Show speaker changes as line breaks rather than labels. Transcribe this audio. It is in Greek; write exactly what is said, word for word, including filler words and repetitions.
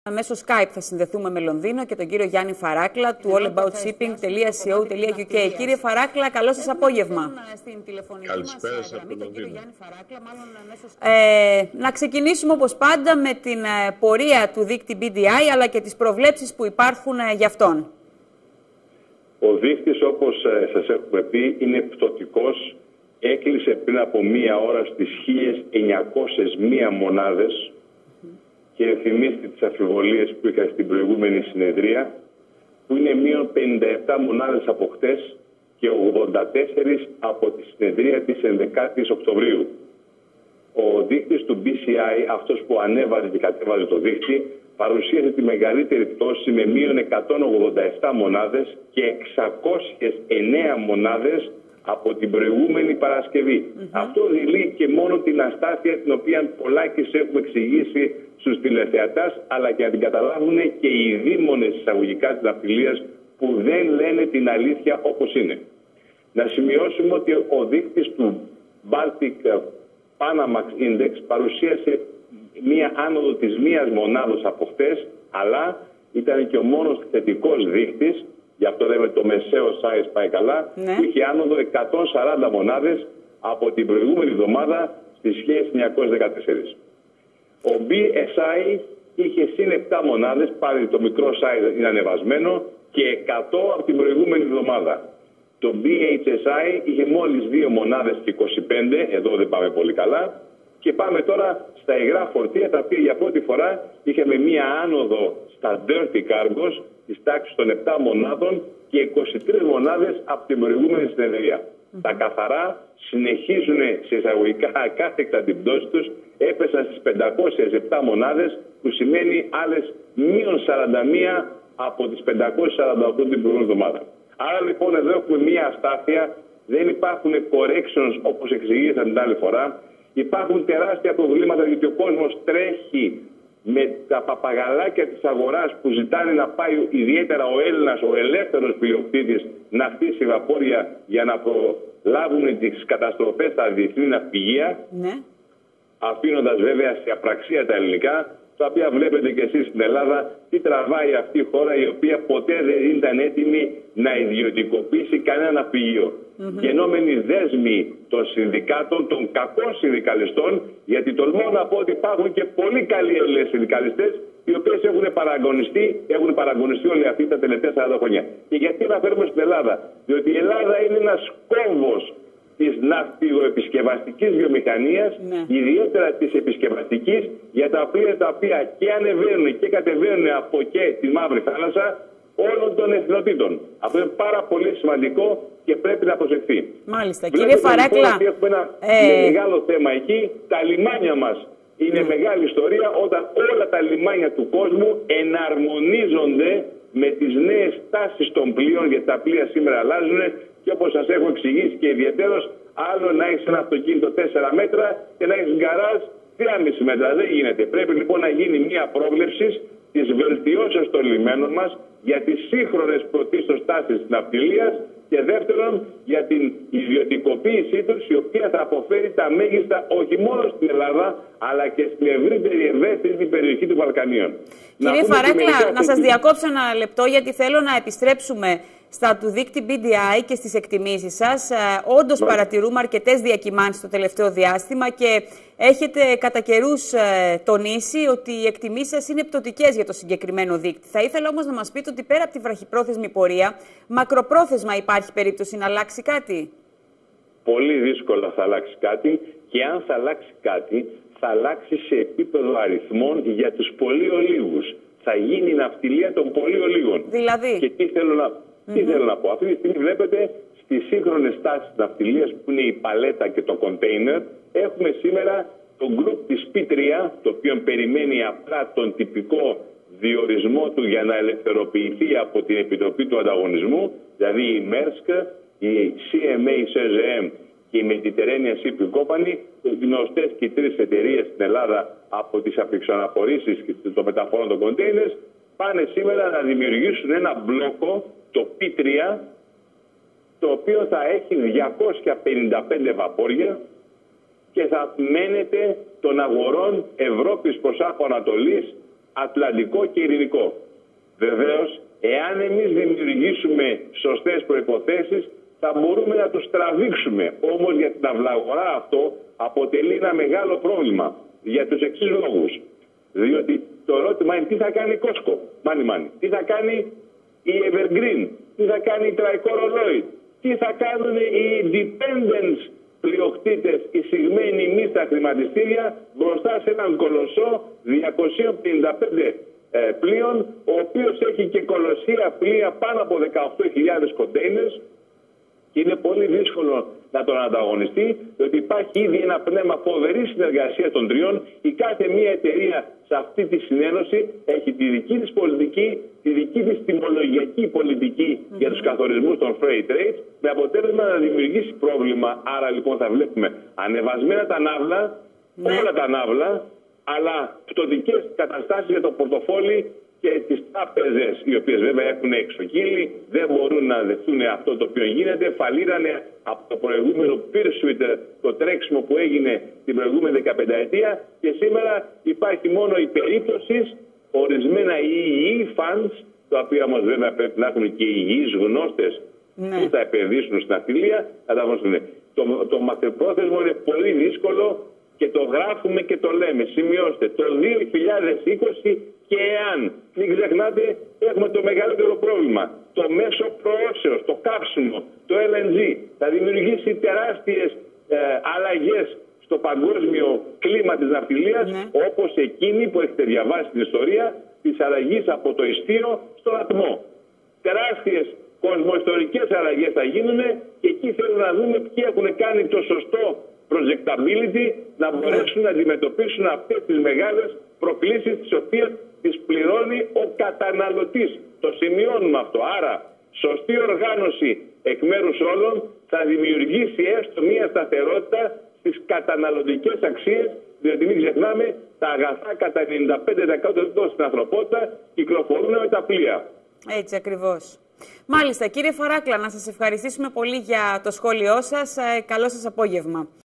Μέσω Skype θα συνδεθούμε με Λονδίνο και τον κύριο Γιάννη Φαράκλα του all about shipping τελεία co τελεία uk. Κύριε Φαράκλα, καλό σας απόγευμα.
Καλησπέρα σας από το Λονδίνο.
Ε, να ξεκινήσουμε όπως πάντα με την πορεία του δείκτη μπι ντι άι αλλά και τις προβλέψεις που υπάρχουν για αυτόν.
Ο δείκτης, όπως σας έχουμε πει, είναι πτωτικός. Έκλεισε πριν από μία ώρα στις χίλιες εννιακόσιες μία μονάδες και θυμίστε τις αμφιβολίες που είχα στην προηγούμενη συνεδρία, που είναι μείον πενήντα επτά μονάδες από χτες και ογδόντα τέσσερα από τη συνεδρία της ενδεκάτης Οκτωβρίου. Ο δείκτης του μπι σι άι, αυτός που ανέβαζε και κατέβαζε το δείκτη, παρουσίασε τη μεγαλύτερη πτώση με μείον εκατόν ογδόντα επτά μονάδες και εξακόσιες εννέα μονάδες από την προηγούμενη Παρασκευή. Mm-hmm. Αυτό δηλεί και μόνο την αστάθεια την οποία πολλάκις έχουμε εξηγήσει στους τηλεθεατάς, αλλά και να την καταλάβουν και οι δήμονες εισαγωγικά της ναυτιλίας που δεν λένε την αλήθεια όπως είναι. Να σημειώσουμε ότι ο δείκτης του Baltic Panamax Index παρουσίασε μία άνοδο της μίας μονάδος από χτες, αλλά ήταν και ο μόνος θετικός δείκτης, γι' αυτό λέμε το μεσαίο size πάει καλά, ναι, που είχε άνοδο εκατόν σαράντα μονάδες από την προηγούμενη εβδομάδα στις χίλιες εννιακόσιες δεκατέσσερα. Ο μπι ες άι είχε συν επτά μονάδες, πάλι το μικρό size είναι ανεβασμένο, και εκατό από την προηγούμενη εβδομάδα. Το μπι έιτς ες άι είχε μόλις δύο μονάδες και είκοσι πέντε, εδώ δεν πάμε πολύ καλά. Και πάμε τώρα στα υγρά φορτία, τα οποία για πρώτη φορά είχαμε μία άνοδο στα dirty cargos της τάξης των επτά μονάδων και είκοσι τρεις μονάδες από την προηγούμενη συνεδρία. Mm-hmm. Τα καθαρά συνεχίζουν σε εισαγωγικά ακάθεκτα την πτώση τους, έπεσαν στις πεντακόσιες επτά μονάδες, που σημαίνει άλλες μείον σαράντα μία από τις πεντακόσιες σαράντα οκτώ την προηγούμενη εβδομάδα. Άρα λοιπόν εδώ έχουμε μία αστάθεια, δεν υπάρχουν corrections όπως εξηγήσαμε την άλλη φορά. Υπάρχουν τεράστια προβλήματα γιατί ο κόσμος τρέχει με τα παπαγαλάκια της αγοράς που ζητάνε να πάει ιδιαίτερα ο Έλληνας, ο ελεύθερος πλειοκτήτης, να χτίσει βαπόρια για να προλάβουν τις καταστροφές στα διεθνή ναυπηγεία, ναι, αφήνοντας βέβαια σε απραξία τα ελληνικά, τα οποία βλέπετε και εσείς στην Ελλάδα τι τραβάει αυτή η χώρα, η οποία ποτέ δεν ήταν έτοιμη να ιδιωτικοποιήσει κανένα ναυπηγείο. Mm-hmm. Γενόμενοι δέσμοι των συνδικάτων, των κακών συνδικαλιστών, γιατί τολμώ να πω ότι υπάρχουν και πολύ καλοί Έλληνες συνδικαλιστές, οι οποίες έχουν παραγωνιστεί, έχουν παραγωνιστεί όλοι αυτοί τα τελευταία σαράντα χρόνια. Και γιατί να φέρουμε στην Ελλάδα? Διότι η Ελλάδα είναι ένας κόμβος της ναυπηγοεπισκευαστικής βιομηχανίας, ναι, ιδιαίτερα της επισκευαστικής, για τα οποία, τα οποία και ανεβαίνουν και κατεβαίνουν από και τη Μαύρη Θάλασσα όλων των εθνοτήτων. Αυτό είναι πάρα πολύ σημαντικό και πρέπει να προσεχθεί.
Μάλιστα. Βλέπετε, κύριε Φαράκλα,
λοιπόν, έχουμε ένα ε... μεγάλο θέμα εκεί. Τα λιμάνια μας είναι mm. μεγάλη ιστορία, όταν όλα τα λιμάνια του κόσμου εναρμονίζονται με τις νέες τάσεις των πλοίων, γιατί τα πλοία σήμερα αλλάζουν. Και όπως σας έχω εξηγήσει και ιδιαίτερος, άλλο να έχεις ένα αυτοκίνητο τέσσερα μέτρα και να έχεις γκαράζ τρία κόμμα πέντε μέτρα. Δεν γίνεται. Πρέπει λοιπόν να γίνει μια πρόβλεψη της βελτιώσεως των λιμένων μας για τις σύγχρονες πρωτίστως τάσεις της ναυτιλίας και δεύτερον για την ιδιωτικοποίησή τους, η οποία θα αποφέρει τα μέγιστα όχι μόνο στην Ελλάδα αλλά και στην ευρύτερη ευαίσθητη περιοχή των Βαλκανίων.
Κύριε Φαράκλα, να σας διακόψω ένα λεπτό, γιατί θέλω να επιστρέψουμε στα του δείκτη μπι ντι άι και στις εκτιμήσεις σας. Ε, όντως παρατηρούμε αρκετές διακυμάνσεις το τελευταίο διάστημα και έχετε κατά καιρούς ε, τονίσει ότι οι εκτιμήσεις σας είναι πτωτικές για το συγκεκριμένο δείκτη. Θα ήθελα όμως να μας πείτε ότι πέρα από τη βραχυπρόθεσμη πορεία, μακροπρόθεσμα υπάρχει περίπτωση να αλλάξει κάτι?
Πολύ δύσκολα θα αλλάξει κάτι, και αν θα αλλάξει κάτι, θα αλλάξει σε επίπεδο αριθμών για τους πολύ ολίγους. Θα γίνει η ναυτιλία των πολύ ολίγων.
Δηλαδή.
Και τι θέλω να, mm-hmm. τι θέλω να πω. Αυτή τη στιγμή βλέπετε στις σύγχρονες τάσεις ναυτιλίας, που είναι η παλέτα και το κοντέινερ, έχουμε σήμερα το γκρουπ της πι τρία, το οποίο περιμένει απλά τον τυπικό διορισμό του για να ελευθερωποιηθεί από την Επιτροπή του Ανταγωνισμού, δηλαδή η Maersk, η σι εμ έι σι τζι εμ και η Mediterranean Shipping Company, γνωστές και τρεις εταιρείες στην Ελλάδα από τις απειξοαναφορήσεις και των μεταφορών των κοντέινερς, πάνε σήμερα να δημιουργήσουν ένα μπλόκο, το πι τρία, το οποίο θα έχει διακόσια πενήντα πέντε βαπόρια και θα μένεται των αγορών Ευρώπης προς Άπο Ανατολής Ατλαντικό και Ειρηνικό. Βεβαίως, εάν εμείς δημιουργήσουμε σωστές προϋποθέσεις, θα μπορούμε να τους τραβήξουμε. Όμως για την αυλαγορά αυτό αποτελεί ένα μεγάλο πρόβλημα. Για τους εξής λόγους. Διότι το ερώτημα είναι τι θα κάνει η Κόσκο, μάνι μάνι, τι θα κάνει η Evergreen, τι θα κάνει η Tricolor, τι θα κάνουν οι independents πλειοκτήτες εισηγμένοι μη στα χρηματιστήρια μπροστά σε έναν κολοσσό διακόσια πενήντα πέντε ε, πλοίων, ο οποίος έχει και κολοσσία πλοία πάνω από δεκαοκτώ χιλιάδες κοντέινερς και είναι πολύ δύσκολο να τον ανταγωνιστεί, διότι υπάρχει ήδη ένα πνεύμα φοβερή συνεργασία των τριών. Η κάθε μία εταιρεία σε αυτή τη συνένωση έχει τη δική της πολιτική, τη δική της τιμολογιακή πολιτική mm-hmm. για τους καθορισμούς των freight rates, με αποτέλεσμα να δημιουργήσει πρόβλημα. Άρα λοιπόν θα βλέπουμε ανεβασμένα τα ναύλα, mm-hmm. όλα τα ναύλα, αλλά πτωτικές καταστάσεις για το πορτοφόλι και τις τράπεζες, οι οποίες βέβαια έχουν εξοκύλει, δεν μπορούν να δεχτούν αυτό το οποίο γίνεται. Φαλήρανε από το προηγούμενο pursuit, το τρέξιμο που έγινε την προηγούμενη δεκαπενταετία, και σήμερα υπάρχει μόνο η περίπτωση ορισμένα ι ι funds, τα οποία όμως βέβαια πρέπει να έχουν και υγιείς γνώστες ναι. που θα επενδύσουν στην αυτιλία, θα τα γνώσουν. Το, το μακροπρόθεσμο είναι πολύ δύσκολο και το γράφουμε και το λέμε. Σημειώστε, το δύο χιλιάδες είκοσι και εάν, μην ξεχνάτε, έχουμε το μεγαλύτερο πρόβλημα. Το μέσο προώσεως, το κάψιμο, το ελ εν τζι θα δημιουργήσει τεράστιες ε, αλλαγές στο παγκόσμιο κλίμα της ναυτιλίας, ναι. όπως εκείνη που έχετε διαβάσει την ιστορία της αλλαγής από το ιστίο στον ατμό. Τεράστιες κοσμοϊστορικές αλλαγές θα γίνουν και εκεί θέλουν να δούμε ποιοι έχουν κάνει το σωστό projectability να μπορέσουν να αντιμετωπίσουν αυτές τις μεγάλες προκλήσεις, τις οποίες τις πληρώνει ο καταναλωτής. Το σημειώνουμε αυτό. Άρα, σωστή οργάνωση εκ μέρους όλων θα δημιουργήσει έστω μια σταθερότητα στις καταναλωτικές αξίες, διότι μην ξεχνάμε, τα αγαθά κατά ενενήντα πέντε τοις εκατό στην ανθρωπότητα κυκλοφορούν με τα πλοία.
Έτσι ακριβώς. Μάλιστα, κύριε Φαράκλα, να σας ευχαριστήσουμε πολύ για το σχόλιο σας. Καλό σας απόγευμα.